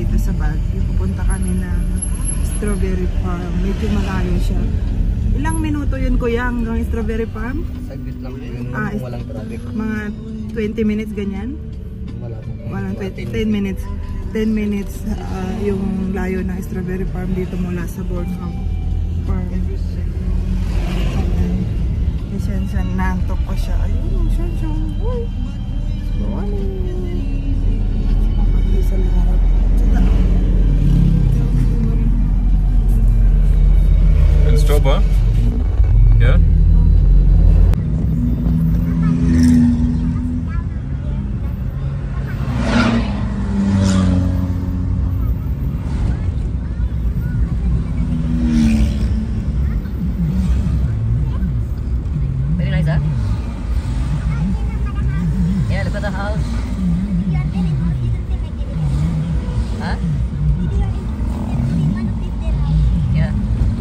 dito sa Baguio. Pupunta kami ng strawberry farm. Medyo malayo siya. Ilang minuto yun kuya hanggang strawberry farm? Saglit lang po yun kung walang traffic. Mga 20 minutes ganyan? Wala po. Walang 10 minutes. 10 minutes yung layo ng strawberry farm dito mula sa Bornham Farm. Siya, nantok pa siya. Ayun, siya. Uy. Slowly. Sa lahat. And stop, huh? Yeah? Very nice, huh? Yeah, look at the house. Huh? Yeah.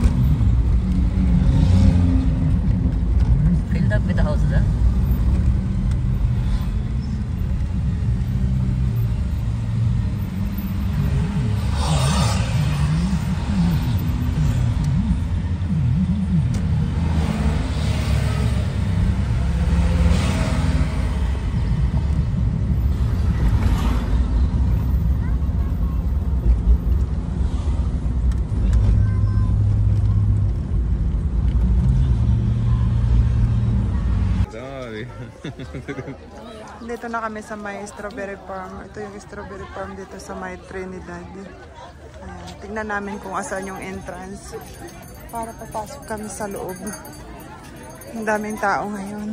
Filled up with the houses, huh? Dito na kami sa may strawberry farm. Ito yung strawberry farm dito sa may Trinidad. Ayan. Tingnan namin kung asan yung entrance para papasok kami sa loob. Ang daming tao ngayon.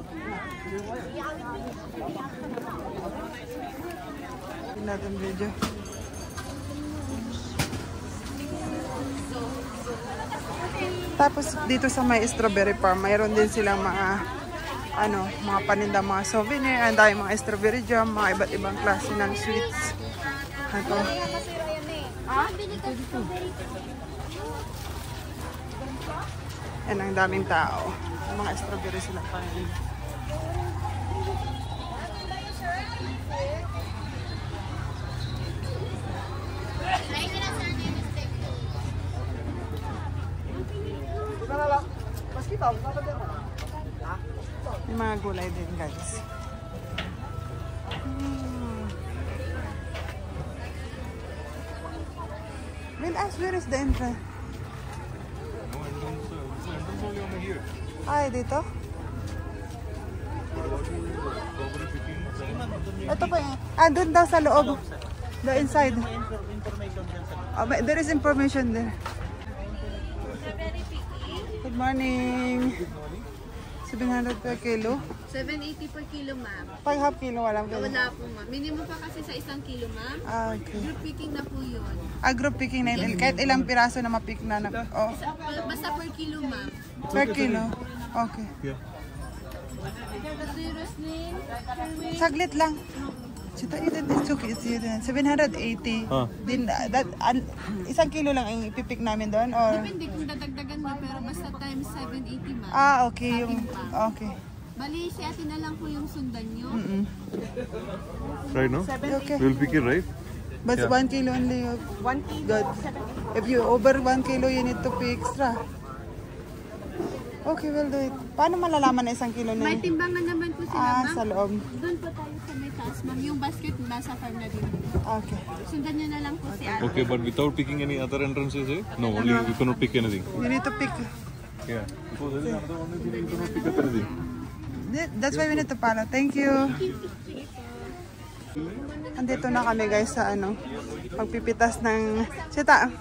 Tingnan natin video. Tapos dito sa may strawberry farm, mayroon din silang mga mga paninda, mga souvenir, and dahil mga strawberry jam, mga iba't ibang klase ng sweets. Ito. Yan ang daming tao. Mga strawberry sila paninda. May mga gulay din, guys. We'll ask where is the entrance. No entrance. This entrance only over here. Ay, dito? Ito pa yan. Doon daw sa loob. The inside. There is information there. Good morning. 700 per kilo? 780 per kilo, ma'am. Pag half kilo, walang kilo. Wala po, ma'am. Minimum pa kasi sa 1 kilo, ma'am. Okay. Group picking na po yun. Group picking na yun. Kahit ilang piraso na mapick na. Oh. Basta per kilo, ma'am. Per kilo? Okay. Yeah. Saglit lang. It's okay. 780. Din, isang kilo lang ang ipipick namin doon? Or? Depende kung dadagdagan mo, pero basta times 780, ma'am. Okay. Okay. Bali, si ate na lang po yung sundan nyo. Right now? Okay. We'll pick it, right? But 1 kilo only. 1 kilo? Good. If you over 1 kilo, you need to pay extra. Okay, we'll do it. Paano malalaman na 1 kilo na? May timbangan naman po sila, ma'am. Sa loob. Doon po tayo sa may taas, ma'am. Yung basket nasa farm na din. Okay. Sundan nyo na lang po si ate. Okay, but without picking any other entrances, eh? No, only you cannot pick anything. You need to pick. Yeah. Because there is another one, you cannot pick up anything. That's why we need to follow. Thank you. Andito na kami guys sa pagpipitas ng sita.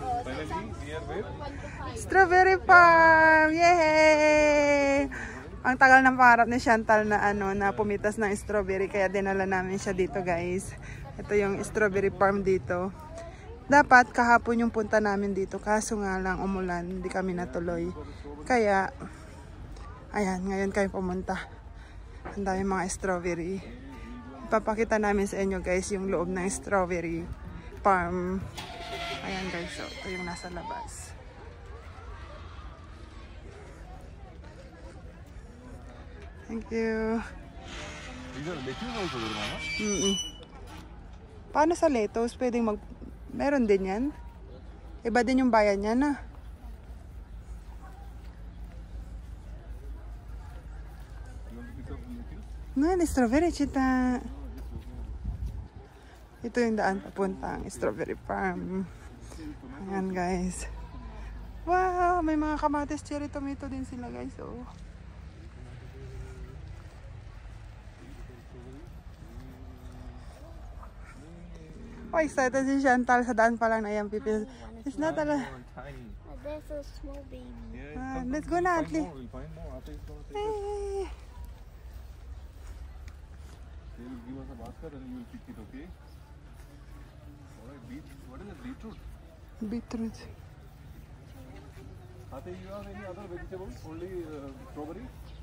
Strawberry farm! Yay! Ang tagal ng pangarap ni Chantal na na pumitas ng strawberry, kaya dinala namin siya dito guys. Ito yung strawberry farm dito. Dapat kahapon yung punta namin dito, kaso nga lang umulan, hindi kami natuloy. Kaya ayan, ngayon kami pumunta. Ang dami mga strawberry. Ipapakita namin sa inyo guys yung loob ng strawberry farm. Ayan guys, so ito yung nasa labas. Thank you. These are lettuce also there, Mama? Paano sa lettuce? Pwedeng Meron din yan. Iba din yung bayan niya na. No, strawberry chita. Ito yung daan papuntang strawberry farm. Ayan guys. Wow, may mga kamatis, cherry tomato din sila guys. Oh. Oh, excited si Chantal sa daan pa lang na yung pipil. It's not a lot. Tiny. There's a small baby. Yeah, Let's go na, Atli. we'll find more. Ate is gonna take it. Hey. They will give us a basket and you will pick it, okay? Alright, what is it? Beetroot? Beetroot. Ate, you have any other vegetables? Only strawberry?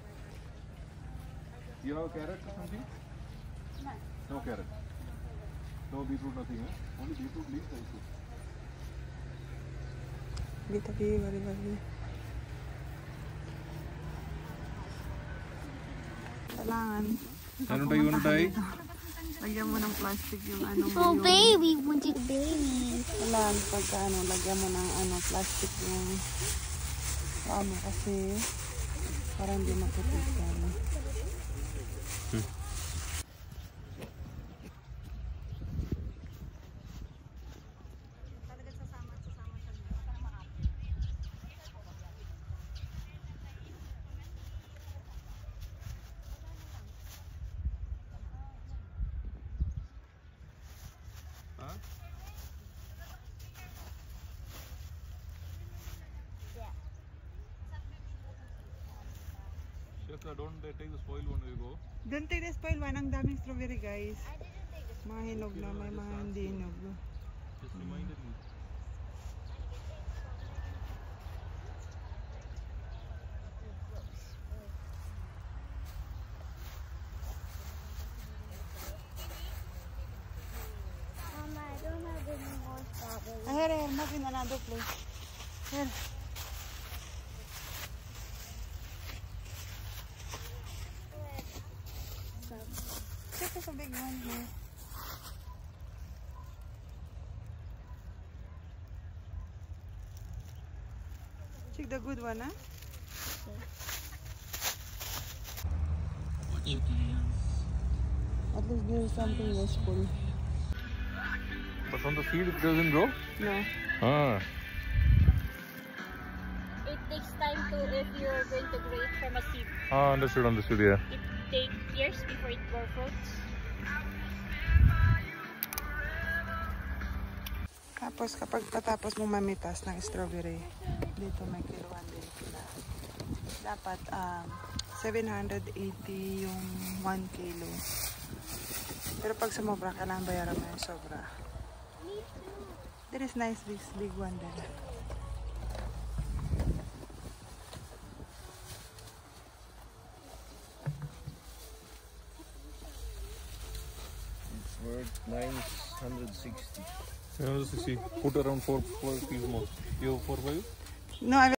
You have carrot or something? No carrot. No beetroot, nothing, eh? Only beetroot leaves, I see. Bitabi, bari-bari. Kailangan. Ano tayo, Lagyan mo ng plastic yung ano mo. Oh, yung, baby, want it baby. Kailangan pagka ano, lagyan mo ng ano, plastic yung ano kasi parang hindi makitigan. Huh? Shekha, don't take the spoil one you go. Don't take the spoil one. Ang daming strawberry guys. Mga hinog na, may mga hindi hinog. Just reminded me. Mama, I don't have any more strawberries. Here, not in another place. Here. This is a big one here. Check the good one, huh? At least there is something useful. But from the seed it doesn't grow? No. Ah. It takes time to, if you're going to grow it from a seed, Ah, understood, yeah. it takes years before it grows fruits. Tapos kapag patapos mo mamitas ng strawberry, dito may kiluan din sila. Dapat 780 yung 1 kilo. Pero pag sumobra, kailangan bayaran mo yung sobra. There is nice big one din. It's worth 960. 760. Put around 4 pieces more. You have 4, 5? No, I